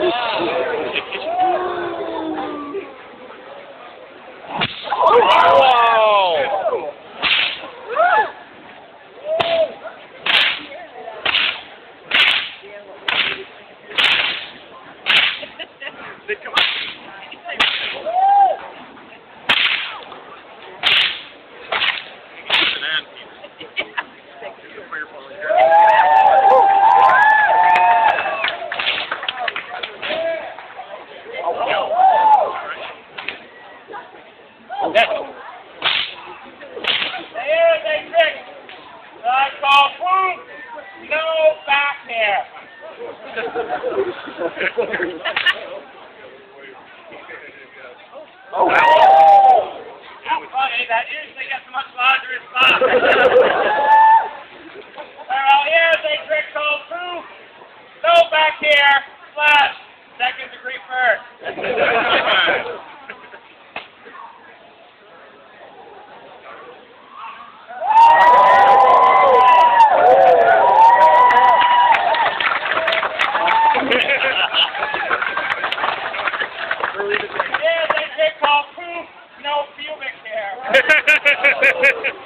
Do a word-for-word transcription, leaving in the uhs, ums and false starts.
Oh, wow. How funny that usually gets much larger in size. Well, here's a trick called poof. No back here, slash, second degree first. Here's a trick called poof. No pubic hair.